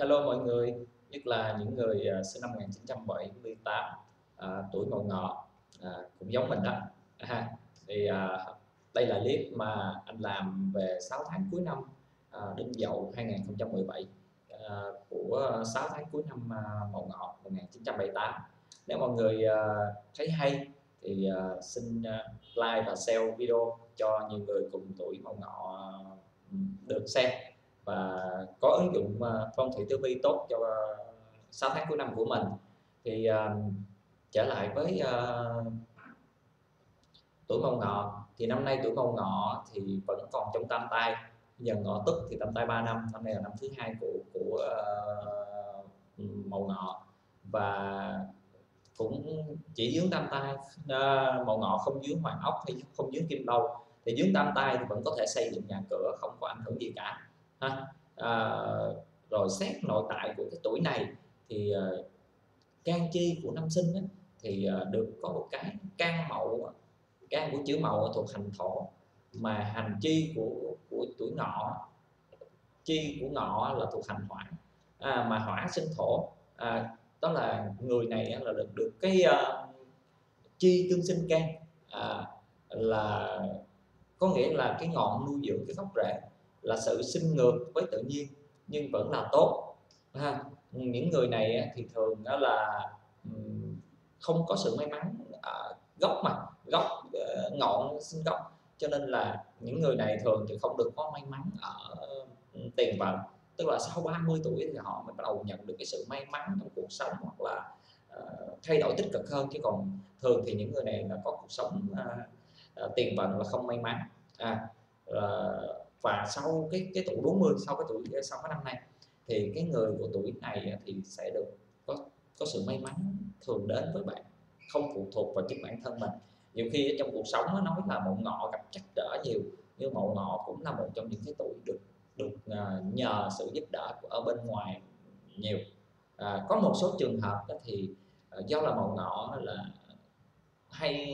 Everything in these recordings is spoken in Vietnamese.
Hello mọi người, nhất là những người sinh năm 1978, tuổi Mậu Ngọ, cũng giống mình đó. Ha. Thì đây là clip mà anh làm về 6 tháng cuối năm Đinh Dậu 2017, của 6 tháng cuối năm Mậu Ngọ 1978. Nếu mọi người thấy hay thì xin like và share video cho nhiều người cùng tuổi Mậu Ngọ được xem và có ứng dụng phong thủy tử vi tốt cho 6 tháng cuối năm của mình. Thì trở lại với tuổi Mậu Ngọ, thì năm nay tuổi Mậu Ngọ thì vẫn còn trong tam tai. Giờ Ngọ Tức thì tam tai 3 năm, năm nay là năm thứ hai của Mậu Ngọ, và cũng chỉ dướng tam tai. Mậu Ngọ không dướng Hoàng Ốc hay không dướng Kim Đâu, thì dướng tam tai thì vẫn có thể xây dựng nhà cửa, không có ảnh hưởng gì cả ha. à, Rồi xét nội tại của cái tuổi này thì can chi của năm sinh á, thì được có một cái can Mậu, can của chữ Mậu thuộc hành thổ, mà hành chi của tuổi Ngọ, chi của Ngọ là thuộc hành hỏa, mà hỏa sinh thổ. Đó là người này là được cái chi tương sinh can, à, là có nghĩa là cái ngọn nuôi dưỡng cái gốc rễ, là sự sinh ngược với tự nhiên nhưng vẫn là tốt ha. Những người này thì thường đó là không có sự may mắn gốc, mà gốc ngọn sinh gốc, cho nên là những người này thường thì không được có may mắn ở tiền vận. Tức là sau 30 tuổi thì họ mới bắt đầu nhận được cái sự may mắn trong cuộc sống, hoặc là thay đổi tích cực hơn, chứ còn thường thì những người này là có cuộc sống tiền vận là không may mắn. à, và sau cái tuổi 40, sau cái năm nay, thì cái người của tuổi này thì sẽ được có sự may mắn thường đến với bạn, không phụ thuộc vào chính bản thân mình. Nhiều khi ở trong cuộc sống nó nói là Mậu Ngọ gặp trắc trở nhiều, nhưng Mậu Ngọ cũng là một trong những cái tuổi được được nhờ sự giúp đỡ ở bên ngoài nhiều. Có một số trường hợp đó thì do là Mậu Ngọ là hay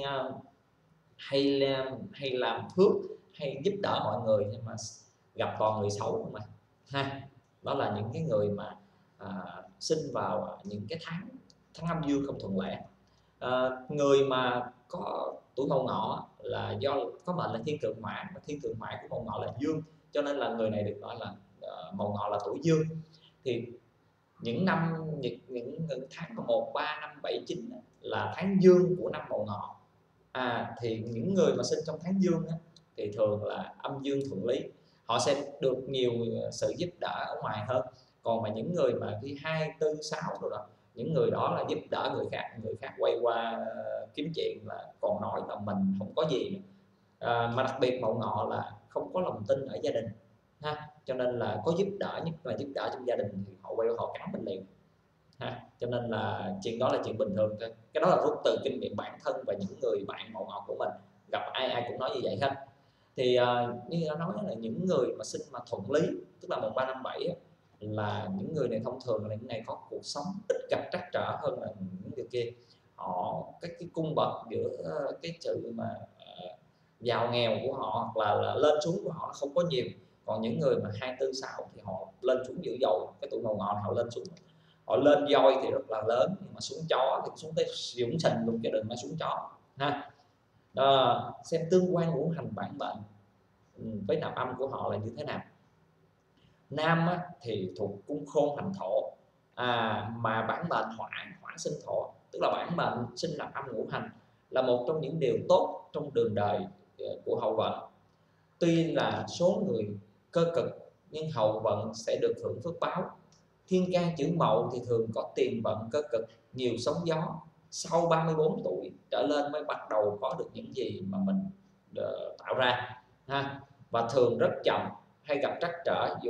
hay làm phước, hay giúp đỡ mọi người, nhưng mà gặp toàn người xấu không mà ha. Đó là những cái người mà sinh vào những cái tháng tháng âm dương không thuận lợi. Người mà có tuổi Mậu Ngọ là do có mệnh là thiên thượng mã, và thiên thượng mã của Mậu Ngọ là dương, cho nên là người này được gọi là Mậu Ngọ là tuổi dương. Thì những năm những tháng 1, 3, 5, 7, 9 là tháng dương của năm Mậu Ngọ. Thì những người mà sinh trong tháng dương thì thường là âm dương thuận lý, họ sẽ được nhiều sự giúp đỡ ở ngoài hơn. Còn mà những người mà khi 2, 4, 6 rồi đó, những người đó là giúp đỡ người khác quay qua kiếm chuyện, là còn nói là mình không có gì nữa. Mà đặc biệt Mậu Ngọ là không có lòng tin ở gia đình ha, cho nên là có giúp đỡ, nhất là giúp đỡ trong gia đình thì họ quay họ cắn mình liền ha. Cho nên là chuyện đó là chuyện bình thường thôi, cái đó là rút từ kinh nghiệm bản thân và những người bạn Mậu Ngọ của mình, gặp ai ai cũng nói như vậy hết. Thì như đã nói là những người mà sinh mà thuận lý, tức là 1357 là những người này thông thường là những này có cuộc sống ít gặp trắc trở hơn là những người kia. Họ cái cung bậc giữa cái sự mà giàu nghèo của họ, hoặc là lên xuống của họ không có nhiều. Còn những người mà 2, 4, 6 thì họ lên xuống dữ dội. Cái tuổi Mậu Ngọ họ lên xuống, họ lên voi thì rất là lớn, nhưng mà xuống chó thì xuống tới dũng sình luôn, chứ đừng nói xuống chó ha. Xem tương quan ngũ hành bản mệnh với nạp âm của họ là như thế nào. Nam thì thuộc cung khôn hành thổ, mà bản mệnh hỏa hỏa sinh thổ, tức là bản mệnh sinh nạp âm ngũ hành là một trong những điều tốt trong đường đời của hậu vận. Tuy là số người cơ cực, nhưng hậu vận sẽ được hưởng phước báo. Thiên can chữ Mậu thì thường có tiền vận cơ cực, nhiều sóng gió. Sau 34 tuổi trở lên mới bắt đầu có được những gì mà mình tạo ra ha. Và thường rất chậm, hay gặp trắc trở, dù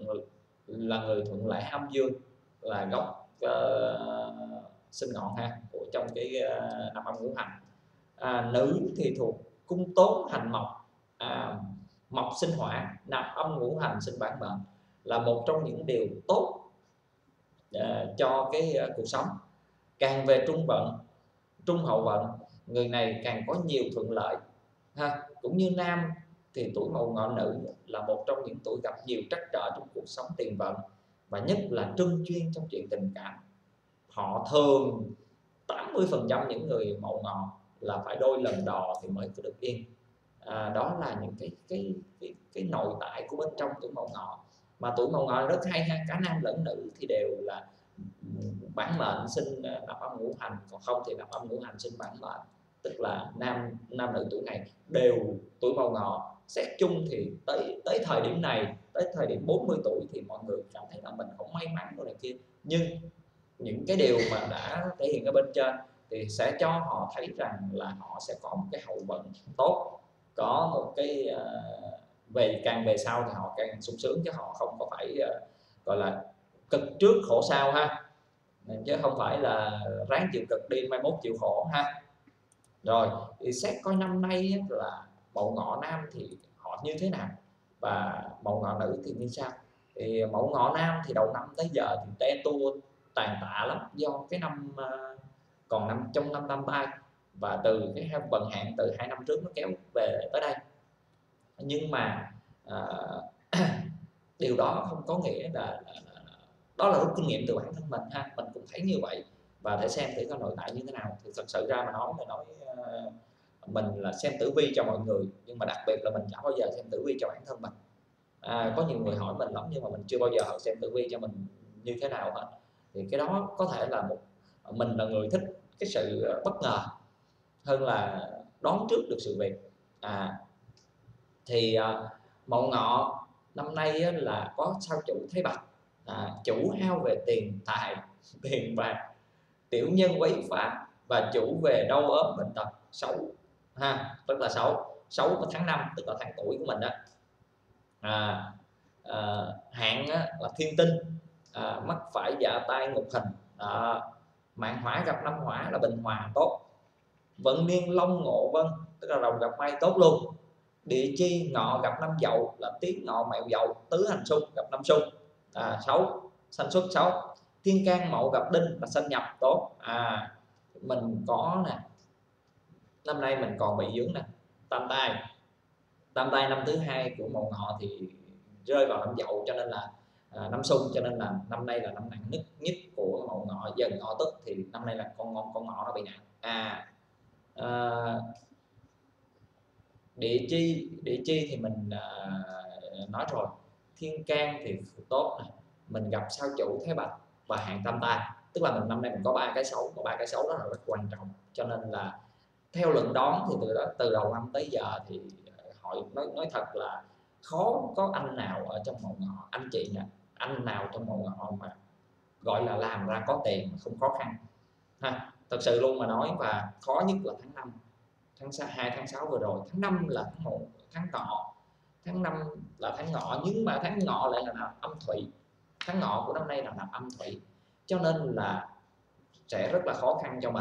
là người thuận lợi âm dương, là gốc sinh ngọn ha của trong cái năm âm ngũ hành. Nữ thì thuộc cung tốn hành mộc, mộc sinh hỏa, nạp âm ngũ hành sinh bản mệnh, là một trong những điều tốt cho cái cuộc sống. Càng về trung vận, trung hậu vận, người này càng có nhiều thuận lợi ha. Cũng như nam thì tuổi Mậu Ngọ nữ là một trong những tuổi gặp nhiều trắc trở trong cuộc sống tiền vận, và nhất là trung chuyên trong chuyện tình cảm. Họ thường 80% những người Mậu Ngọ là phải đôi lần đò thì mới có được yên. Đó là những cái nội tại của bên trong tuổi Mậu Ngọ. Mà tuổi Mậu Ngọ rất hay ha, cả nam lẫn nữ thì đều là bản mệnh sinh nạp âm ngũ hành, còn không thì nạp âm ngũ hành sinh bản mệnh, tức là nam nữ tuổi này đều tuổi Mậu Ngọ. Xét chung thì tới thời điểm này, tới thời điểm 40 tuổi thì mọi người cảm thấy là mình không may mắn đồ này kia, nhưng những cái điều mà đã thể hiện ở bên trên thì sẽ cho họ thấy rằng là họ sẽ có một cái hậu vận tốt, có một cái càng về sau thì họ càng sung sướng, chứ họ không có phải gọi là cực trước khổ sau ha, chứ không phải là ráng chịu cực đi mai mốt chịu khổ ha. Rồi thì xét coi năm nay là Mậu Ngọ nam thì họ như thế nào và Mậu Ngọ nữ thì như sao. Thì Mậu Ngọ nam thì đầu năm tới giờ thì te tua tàn tạ lắm, do cái năm còn trong năm tam tai, và từ cái vận hạn từ 2 năm trước nó kéo về tới đây. Nhưng mà điều đó không có nghĩa là đó là rút kinh nghiệm từ bản thân mình ha, mình cũng thấy như vậy và để xem thử coi nội tại như thế nào. Thì thật sự ra mà nói mình là xem tử vi cho mọi người, nhưng mà đặc biệt là mình chẳng bao giờ xem tử vi cho bản thân mình. Có nhiều người hỏi mình lắm nhưng mà mình chưa bao giờ họ xem tử vi cho mình như thế nào hết. Thì cái đó có thể là mình là người thích cái sự bất ngờ hơn là đoán trước được sự việc. Thì Mậu Ngọ năm nay là có sao chủ Thế Bạch, chủ hao về tiền tài tiền bạc, tiểu nhân quấy phá, và chủ về đau ốm bệnh tật xấu ha, tức là xấu vào tháng 5, tức là tháng tuổi của mình đó. Hạn là thiên tinh, mắc phải dạ tai ngục hình, mạng hỏa gặp năm hỏa là bình hòa tốt, vận niên long ngộ vân tức là rồng gặp may tốt luôn. Địa chi ngọ gặp năm dậu là tiếng ngọ mẹo dậu, tứ hành xung gặp năm xung xấu, sanh xuất xấu. Thiên can mậu gặp đinh là sanh nhập tốt. Mình có nè, năm nay mình còn bị dướng nè tam tai năm thứ hai của Mậu Ngọ thì rơi vào năm dậu, cho nên là năm xung, cho nên là năm nay là năm nặng nhất của Mậu Ngọ. Dần Ngọ Tức thì năm nay là con ngọ nó bị nặng. Địa chi thì mình nói rồi, thiên can thì tốt này, mình gặp sao chủ Thế Bạch và hạn tam tai, tức là mình năm nay mình có 3 cái xấu, và 3 cái xấu đó là rất quan trọng. Cho nên là theo luận đoán thì từ đầu năm tới giờ thì họ nói thật là khó có anh nào ở trong Mậu Ngọ, anh chị nè, anh nào trong Mậu Ngọ mà gọi là làm ra có tiền mà không khó khăn ha, thật sự luôn mà nói. Và khó nhất là tháng 5, tháng 2, tháng 6 vừa rồi. Tháng 5 là tháng Ngọ, tháng 5 là tháng Ngọ, nhưng mà tháng Ngọ lại là nạp âm thủy, tháng Ngọ của năm nay là nạp âm thủy, cho nên là sẽ rất là khó khăn cho mình.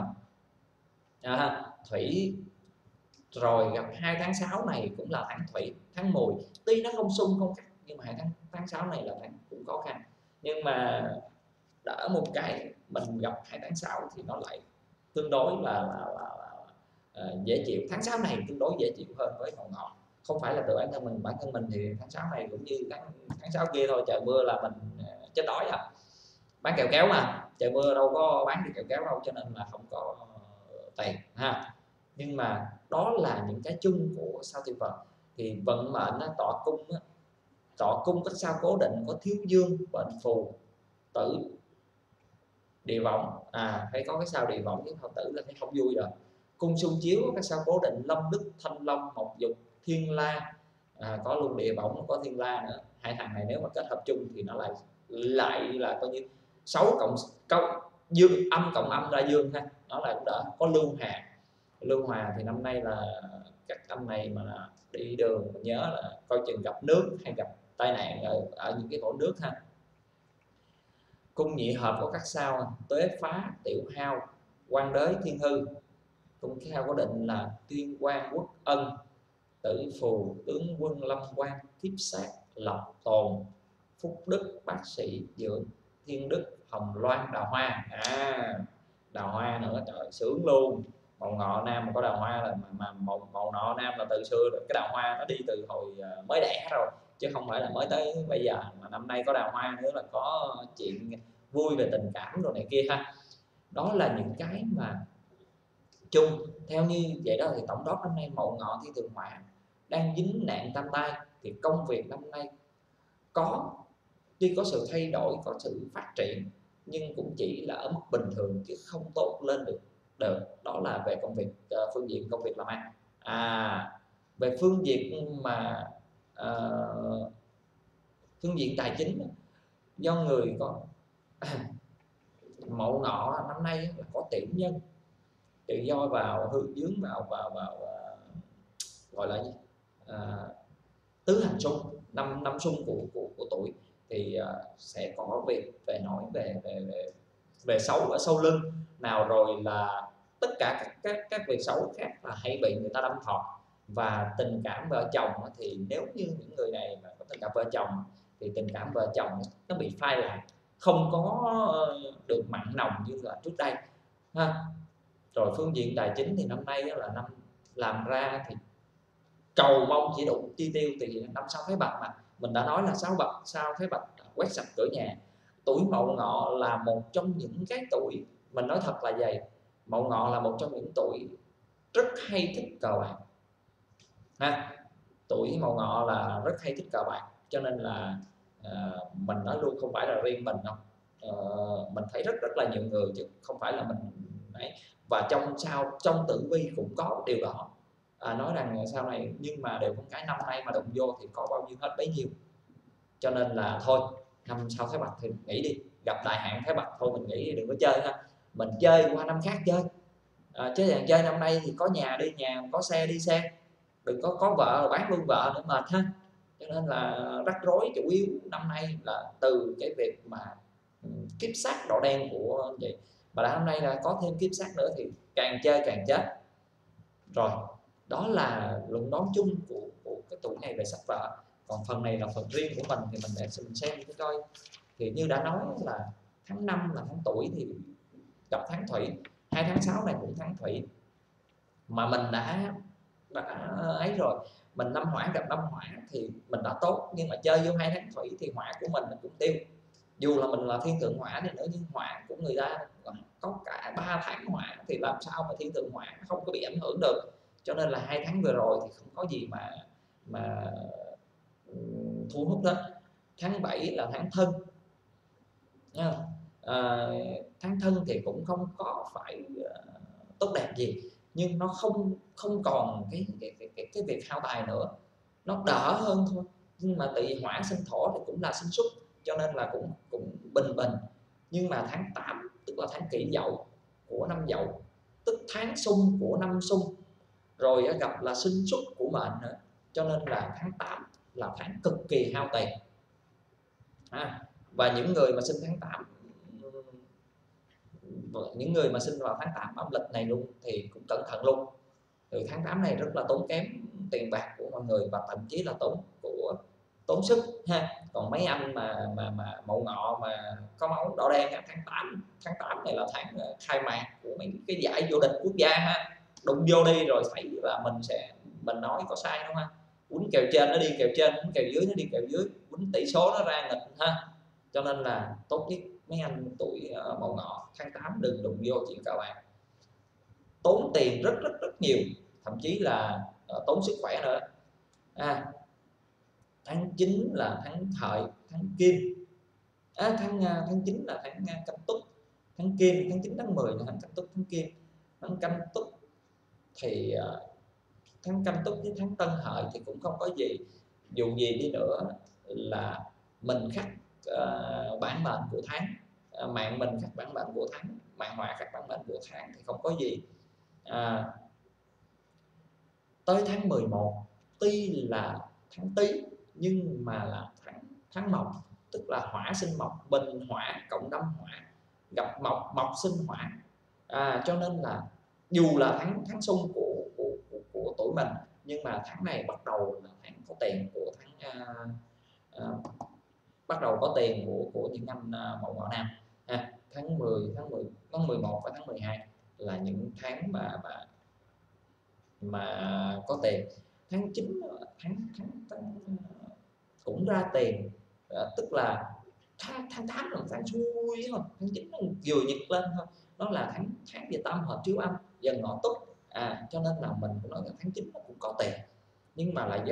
Thủy rồi gặp 2 tháng 6 này cũng là tháng thủy, tháng mùi, tuy nó không xung không cắt, nhưng mà 2 tháng 6 này là tháng cũng khó khăn. Nhưng mà đỡ một cái mình gặp 2 tháng 6 thì nó lại tương đối là dễ chịu. Tháng 6 này tương đối dễ chịu hơn với Mậu Ngọ, không phải là từ bản thân mình thì tháng 6 này cũng như tháng 6 kia thôi, trời mưa là mình chết đói bán kẹo kéo mà trời mưa đâu có bán được kẹo kéo đâu, cho nên là không có tiền ha. Nhưng mà đó là những cái chung của sao Thiên Vận. Thì vận mệnh tọa cung có sao cố định, có thiếu dương, bệnh phù, tử, địa võng, phải có cái sao địa võng với sao tử là thấy không vui rồi. Cung xung chiếu có cái sao cố định Lâm Đức, Thanh Long, Mộc Dục, Thiên La, có luôn địa võng, có Thiên La nữa. Hai thằng này nếu mà kết hợp chung thì nó lại là coi như 6 cộng dương, âm cộng âm ra dương ha, nó lại cũng đỡ. Có Lưu Hòa thì năm nay là các anh này mà đi đường mình nhớ là coi chừng gặp nước hay gặp tai nạn ở những cái cổ nước ha. Cung nhị hợp của các sao Tuế Phá, Tiểu Hao, Quan Đới, Thiên Hư. Cung cái hao có định là Tuyên Quan, Quốc Ân, Tử Phù, Tướng Quân, Lâm Quan, Kiếp Sát, Lộc Tồn, Phúc Đức, Bác Sĩ, Dưỡng, Thiên Đức, Hồng Loan, Đào Hoa. Đào Hoa nữa, trời sướng luôn. Mậu Ngọ nam mà có đào hoa là mà Mậu Ngọ nam là từ xưa rồi, cái đào hoa nó đi từ hồi mới đẻ rồi, chứ không phải là mới tới bây giờ, mà năm nay có đào hoa nữa là có chuyện vui về tình cảm rồi này kia ha. Đó là những cái mà chung. Theo như vậy đó thì tổng đốc năm nay Mậu Ngọ Thiên Thượng Hỏa đang dính nạn tam tai, thì công việc năm nay có, tuy có sự thay đổi, có sự phát triển, nhưng cũng chỉ là ở mức bình thường chứ không tốt lên được. Đó là về công việc, phương diện công việc làm ăn. Về phương diện mà phương diện tài chính, do người có Mậu Ngọ năm nay là có tiểu nhân tự do vào hư dướng vào gọi là gì? Tứ hành xung, năm xung của tuổi, thì sẽ có việc về nói về xấu ở sau lưng nào, rồi là tất cả các việc xấu khác là hay bị người ta đâm thọt. Và tình cảm vợ chồng thì nếu như những người này mà có tình cảm vợ chồng thì tình cảm vợ chồng nó bị phai lạc, không có được mặn nồng như là trước đây ha. Rồi phương diện tài chính thì năm nay là năm làm ra thì cầu mong chỉ đủ chi tiêu, thì năm sau Thái Bạch mà mình đã nói là sao Thái Bạch quét sạch cửa nhà. Tuổi Mậu Ngọ là một trong những cái tuổi, mình nói thật là vậy, Mậu Ngọ là một trong những tuổi rất hay thích cờ bạc ha. Tuổi Mậu Ngọ là rất hay thích cờ bạc, cho nên là mình nói luôn không phải là riêng mình đâu, mình thấy rất là nhiều người chứ không phải là mình đấy. Và trong tử vi cũng có điều đó, nói rằng sau này, nhưng mà đều con cái năm nay mà đụng vô thì có bao nhiêu hết bấy nhiêu. Cho nên là thôi, năm sau Thái Bạch thì nghỉ đi, gặp đại hạn Thái Bạch thôi mình nghỉ, đừng có chơi ha, mình chơi qua năm khác chơi. Chứ rằng chơi năm nay thì có nhà đi nhà, có xe đi xe, đừng có vợ bán luôn vợ nữa mệt ha. Cho nên là rắc rối chủ yếu năm nay là từ cái việc mà kiếp sát đỏ đen của vậy. Mà đã năm nay là có thêm kiếp sát nữa thì càng chơi càng chết. Rồi, đó là luận đoán chung của cái tuổi này về sắc vợ. Còn phần này là phần riêng của mình thì mình xem cái coi. Thì như đã nói là tháng 5 là tháng tuổi thì gặp tháng thủy, 2 tháng 6 này cũng tháng thủy, mà mình đã ấy rồi, mình năm hỏa gặp năm hỏa thì mình đã tốt, nhưng mà chơi vô 2 tháng thủy thì hỏa của mình cũng tiêu. Dù là mình là thiên thượng hỏa đi nữa, nhưng hỏa của người ta có cả 3 tháng hỏa thì làm sao mà thiên thượng hỏa không có bị ảnh hưởng được. Cho nên là 2 tháng vừa rồi thì không có gì mà thu hút hết. Tháng 7 là tháng thân nha. Tháng thân thì cũng không có phải tốt đẹp gì, nhưng nó không còn cái việc hao tài nữa, nó đỡ hơn thôi. Nhưng mà tại vì hỏa sinh thổ thì cũng là sinh xuất, cho nên là cũng bình bình. Nhưng mà tháng 8 tức là tháng Kỷ Dậu của năm Dậu, tức tháng xung của năm xung, rồi gặp là sinh xuất của mệnh nữa, cho nên là tháng 8 là tháng cực kỳ hao tiền. Và những người mà sinh tháng 8, những người mà sinh vào tháng 8 âm lịch này luôn thì cũng cẩn thận luôn. Từ tháng 8 này rất là tốn kém tiền bạc của mọi người, và thậm chí là tốn sức ha. Còn mấy anh mà Mậu Ngọ mà có máu đỏ đen, tháng 8 này là tháng khai mạc của mấy cái giải vô địch quốc gia ha. Đụng vô đi rồi thấy là mình nói có sai không ha, quýnh kèo trên nó đi kèo trên, quýnh kèo dưới nó đi kèo dưới, quýnh tỷ số nó ra nghịch ha. Cho nên là tốt nhất mấy anh tuổi Mậu Ngọ tháng 8 đừng đụng vô chuyện cờ bạc, tốn tiền rất nhiều, thậm chí là tốn sức khỏe nữa. Tháng 9 là tháng Hợi, tháng Kim. Tháng 9 là tháng Canh Tuất, tháng Kim. Tháng 9 tháng 10 là tháng Canh Tuất, tháng Kim. Tháng Canh Tuất thì tháng Canh Tuất với tháng Tân Hợi thì cũng không có gì. Dù gì đi nữa là mình khắc bản mệnh của tháng, mạng mình khắc bản mệnh của tháng, mạng họa khắc bản mệnh của tháng thì không có gì. Tới tháng 11 tuy là tháng Tý nhưng mà là tháng Mộc, tức là hỏa sinh mộc, bình hỏa cộng đâm hỏa, gặp mộc, mộc sinh hỏa. Cho nên là dù là tháng xung của tuổi mình, nhưng mà tháng này bắt đầu là tháng có tiền của bắt đầu có tiền của những anh Mậu Ngọ Nam. Tháng 10, tháng 11 và tháng 12 là những tháng mà có tiền. Tháng 9 tháng cũng ra tiền. Tức là tháng 8 là tháng xui không, tháng 9 nó vừa nhật lên thôi, nó là tháng về tam hợp chiếu âm dần ngọ túc, cho nên là mình cũng nói là tháng 9 nó cũng có tiền, nhưng mà là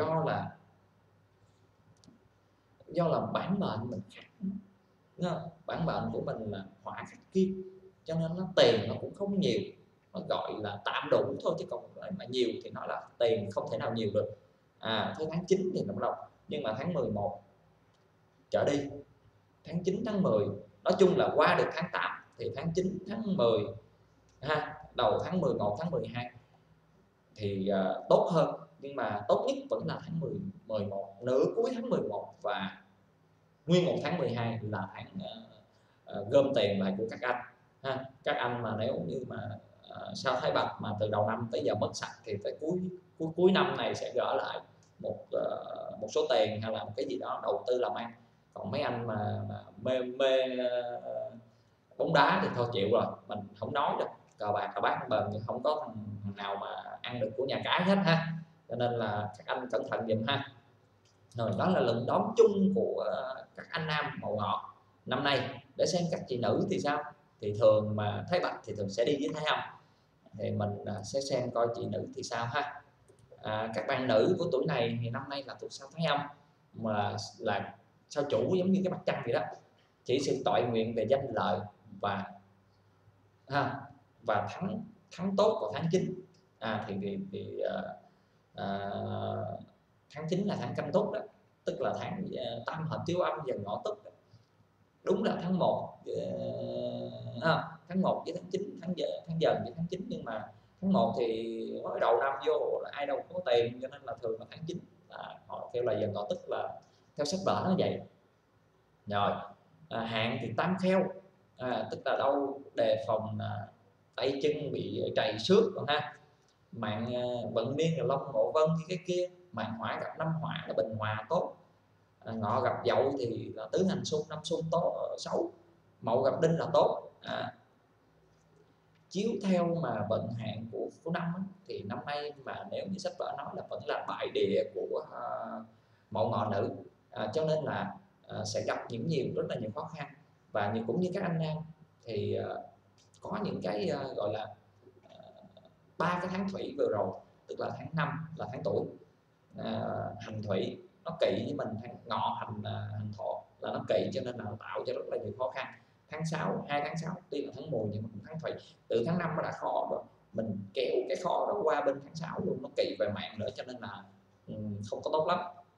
do là bản mệnh mình khác, bản mệnh của mình là hỏa khắc kim, cho nên nó tiền nó cũng không nhiều, nó gọi là tạm đủ thôi, chứ còn mà nhiều thì nói là tiền không thể nào nhiều được. Tới tháng 9 thì nó bắt đầu, nhưng mà tháng 11 trở đi, tháng 9 tháng 10, nói chung là qua được tháng 8 thì tháng 9 tháng 10 đầu tháng 11 tháng 12 thì tốt hơn, nhưng mà tốt nhất vẫn là tháng 11, nửa cuối tháng 11 và nguyên một tháng 12 là tháng gom tiền lại của các anh các anh mà nếu như mà sao Thái Bạch mà từ đầu năm tới giờ mất sạch thì tới cuối năm này sẽ gỡ lại một số tiền hay là một cái gì đó đầu tư làm ăn. Còn mấy anh mà mê bóng đá thì thôi chịu rồi, mình không nói được, cờ bạc cờ bạc bền thì không có thằng nào mà ăn được của nhà cái hết cho nên là các anh cẩn thận giùm Rồi đó là lần đón chung của các anh nam mậu ngọ năm nay. Để xem các chị nữ thì sao, thì thường mà Thái Bạch thì thường sẽ đi với Thái Âm, thì mình sẽ xem coi chị nữ thì sao các bạn nữ của tuổi này thì năm nay là tuổi sao Thái Âm, mà là sao chủ giống như cái mặt trăng vậy đó, chỉ sự toại nguyện về danh lợi và và thắng tốt vào tháng 9. Tháng 9 là tháng canh tốt đó, tức là tháng tam hợp chiếu âm dần ngọ tức, đúng là tháng 1 tháng 1 với tháng 9, tháng dần với tháng 9, nhưng mà tháng 1 thì mới đầu năm vô là ai đâu có tiền, cho nên là thường là tháng 9 là họ kêu là dần ngọ tức, là theo sách vở nó vậy. Rồi hạn thì tam kheo, tức là đâu đề phòng tay chân bị trầy xước còn mạng vận niên là long ngộ vân như cái kia, mạng hỏa gặp năm hỏa là bình hòa tốt, ngọ gặp dậu thì là tứ hành xung, năm xung xấu, mậu gặp đinh là tốt. Chiếu theo mà vận hạn của năm thì năm nay mà nếu như sách vở nói là vẫn là bại địa của mậu ngọ nữ, cho nên là sẽ gặp rất là nhiều khó khăn, và cũng như các anh nam thì có những cái gọi là 3 cái tháng thủy vừa rồi, tức là tháng 5 là tháng tuổi hành thủy nó kỵ với mình, tháng ngọ hành thọ là nó kỵ, cho nên là tạo cho rất là nhiều khó khăn. Tháng 6, 2 tháng 6 tuy là tháng mùi nhưng mà cũng tháng thủy, từ tháng 5 nó đã khó rồi, mình kéo cái khó đó qua bên tháng 6 luôn, nó kỵ về mạng nữa, cho nên là không có tốt lắm.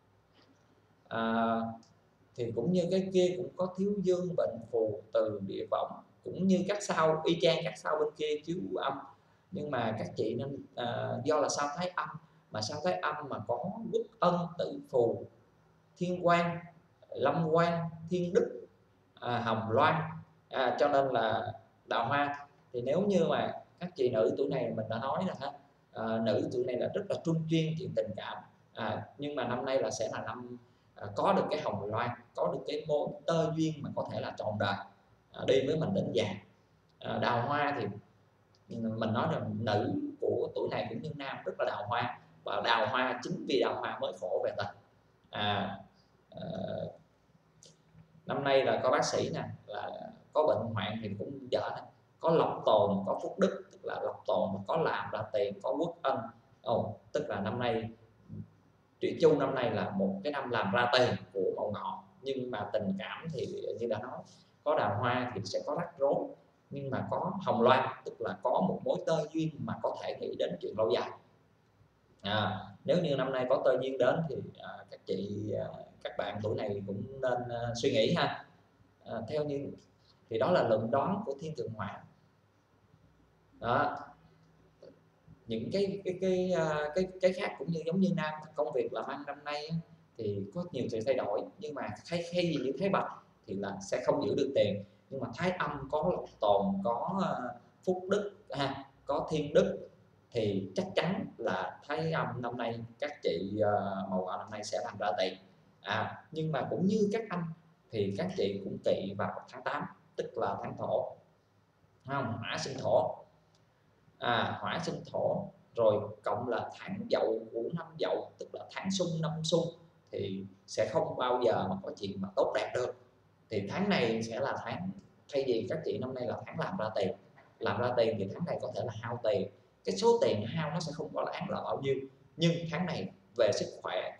Thì cũng như cái kia cũng có thiếu dương bệnh phù từ địa võng, cũng như các sao y chang các sao bên kia chiếu âm, nhưng mà các chị nên do là sao Thái Âm, mà sao Thái Âm mà có quốc ân tử phù thiên quang lâm quang thiên đức hồng loan, cho nên là đào hoa. Thì nếu như mà các chị nữ tuổi này mình đã nói là nữ tuổi này là rất là trung chuyên chuyện tình cảm, nhưng mà năm nay là sẽ là năm có được cái hồng loan, có được cái mối tơ duyên mà có thể là trọn đời, đi với mình đến già. Đào hoa thì mình nói rằng nữ của tuổi này cũng như nam rất là đào hoa, và đào hoa chính vì đào hoa mới khổ về tình. Năm nay là có bác sĩ nè, là có bệnh hoạn thì cũng dở nè, có lộc tồn có phúc đức, tức là lộc tồn mà có làm ra tiền, có quốc ân, tức là năm nay Thủy Chu năm nay là một cái năm làm ra tiền của mậu ngọ, nhưng mà tình cảm thì như đã nói, có đào hoa thì sẽ có rắc rối, nhưng mà có hồng loan tức là có một mối tơ duyên mà có thể nghĩ đến chuyện lâu dài. Nếu như năm nay có tơ duyên đến thì các chị các bạn tuổi này cũng nên suy nghĩ theo như thì đó là luận đoán của thiên thượng hỏa đó. Những cái khác cũng như giống như nam, công việc làm ăn năm nay thì có nhiều sự thay đổi, nhưng mà thay gì như Thái Bạch thì là sẽ không giữ được tiền, nhưng mà Thái Âm có lộc tồn, có phúc đức, có thiên đức, thì chắc chắn là Thái Âm năm nay các chị màu ngọ năm nay sẽ làm ra tiền. Nhưng mà cũng như các anh thì các chị cũng kỵ vào tháng 8, tức là tháng thổ, hỏa sinh thổ, hỏa sinh thổ rồi cộng là tháng dậu của năm dậu, tức là tháng xung năm xung, thì sẽ không bao giờ mà có chuyện mà tốt đẹp được. Thì tháng này sẽ là tháng, thay vì các chị năm nay là tháng làm ra tiền thì tháng này có thể là hao tiền. Cái số tiền hao nó sẽ không có đáng là bao nhiêu, nhưng tháng này về sức khỏe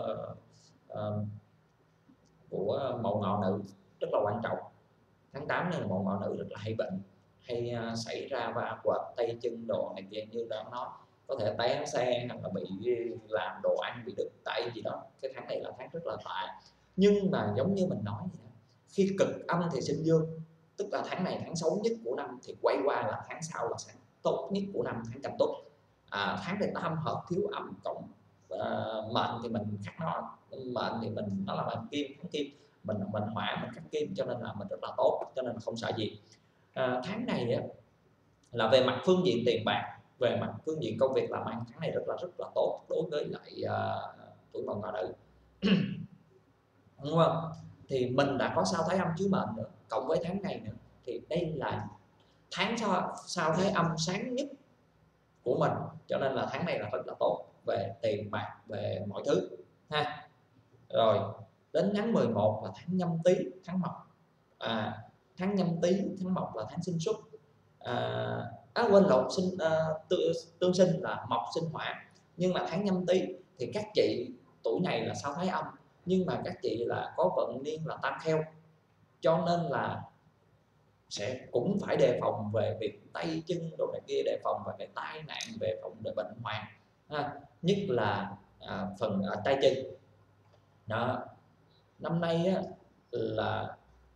của mậu ngọ nữ rất là quan trọng. Tháng 8 này là mậu ngọ nữ rất là hay bệnh, hay xảy ra va quệt tay chân đồ này kia, như đó nó có thể té xe hoặc là bị làm đồ ăn bị đứt tay gì đó. Cái tháng này là tháng rất là tệ. Nhưng mà giống như mình nói vậy, khi cực âm thì sinh dương, tức là tháng này tháng xấu nhất của năm, thì quay qua là tháng sau là tháng tốt nhất của năm, tháng Canh Tuất. Tháng này tam hợp thiếu âm cộng mệnh thì mình khắc nó, mệnh thì mình nó là mệnh kim, tháng kim, mình hỏa mình khắc kim, cho nên là mình rất là tốt, cho nên không sợ gì. Tháng này á, là về mặt phương diện tiền bạc, về mặt phương diện công việc làm ăn, tháng này rất là tốt đối với lại tuổi Mậu Ngọ nữ. Đúng không? Thì mình đã có sao thái âm chiếu mệnh nữa, cộng với tháng này nữa, thì đây là tháng sao thái âm sáng nhất của mình, cho nên là tháng này là rất là tốt về tiền bạc, về mọi thứ ha. Rồi đến tháng 11 là tháng Nhâm Tý, tháng Mộc. Tháng Nhâm Tý, tháng Mộc là tháng sinh xuất. Quên lộn, tương sinh là Mộc sinh hỏa. Nhưng mà tháng Nhâm Tý thì các chị tuổi này là sao thái âm, nhưng mà các chị là có vận niên là tam kheo, cho nên là sẽ cũng phải đề phòng về việc tay chân đồ này kia, đề phòng về cái tai nạn, về phòng về bệnh hoạn ha. Nhất là phần tay chân đó. Năm nay á, là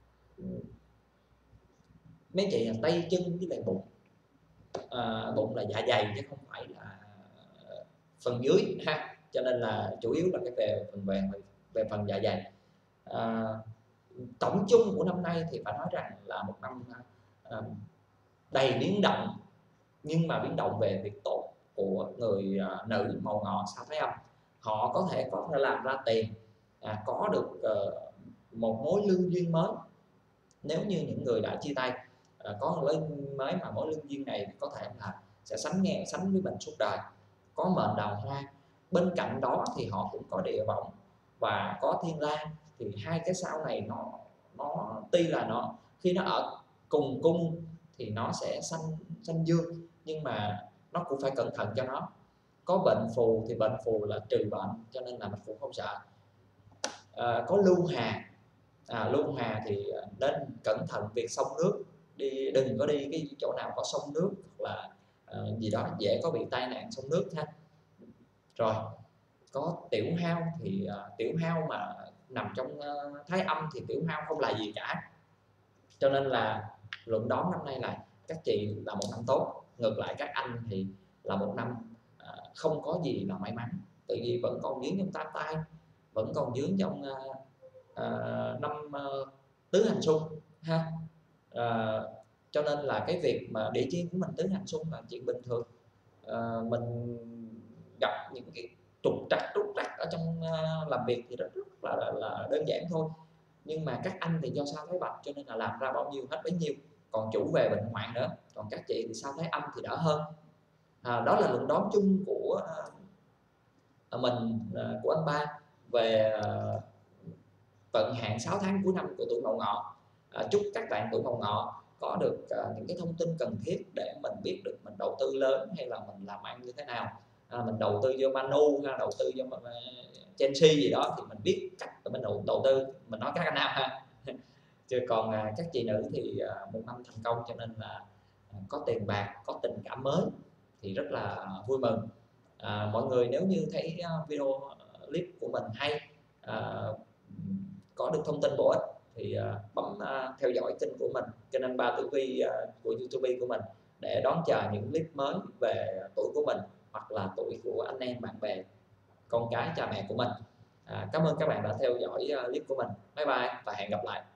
mấy chị là tay chân với lại bụng. Bụng là dạ dày chứ không phải là phần dưới ha, cho nên là chủ yếu là cái về phần dạ dày. Tổng chung của năm nay thì phải nói rằng là một năm đầy biến động, nhưng mà biến động về việc tốt của người nữ Mậu Ngọ sao thái âm. Họ có thể làm ra tiền, có được một mối lương duyên mới. Nếu như những người đã chia tay có một mối mới, mà mối lương duyên này có thể là sẽ sánh với mình suốt đời, có mệnh đào hoa. Bên cạnh đó thì họ cũng có địa võng và có thiên la, thì hai cái sao này nó tuy là nó khi nó ở cùng cung thì nó sẽ sanh dương, nhưng mà nó cũng phải cẩn thận cho nó. Có bệnh phù thì bệnh phù là trừ bệnh, cho nên là mình cũng không sợ. Có lưu hà, lưu hà thì nên cẩn thận việc sông nước, đừng có đi cái chỗ nào có sông nước hoặc là gì đó dễ có bị tai nạn sông nước ha. Rồi có tiểu hao thì tiểu hao mà nằm trong thái âm thì tiểu hao không là gì cả, cho nên là luận đón năm nay là các chị là một năm tốt. Ngược lại các anh thì là một năm không có gì là may mắn, tự vì vẫn còn dướng trong tam tai, vẫn còn dướng trong năm tứ hành xung ha. Cho nên là cái việc mà địa chi của mình tứ hành xung là chuyện bình thường. Mình gặp những cái trục trặc ở trong làm việc thì rất là đơn giản thôi, nhưng mà các anh thì do sao thái bạch cho nên là làm ra bao nhiêu hết bấy nhiêu. Còn chủ về bệnh hoạn nữa, còn các chị thì sao thái âm thì đỡ hơn. Đó là luận đoán chung của mình, của anh Ba về vận hạn 6 tháng cuối năm của tuổi Mậu Ngọ. Chúc các bạn tuổi Mậu Ngọ có được những cái thông tin cần thiết để mình biết được mình đầu tư lớn hay là mình làm ăn như thế nào. Mình đầu tư vô Manu hay đầu tư vô Chelsea gì đó thì mình biết cách để mình đầu tư. Mình nói các anh nam ha. Chứ còn các chị nữ thì một năm thành công, cho nên là có tiền bạc, có tình cảm mới thì rất là vui mừng. Mọi người nếu như thấy video clip của mình hay, có được thông tin bổ ích thì bấm theo dõi kênh của mình, kênh anh Ba Tử Vi của YouTube của mình, để đón chờ những clip mới về tuổi của mình hoặc là tuổi của anh em bạn bè, con cái cha mẹ của mình. Cảm ơn các bạn đã theo dõi clip của mình. Bye bye và hẹn gặp lại.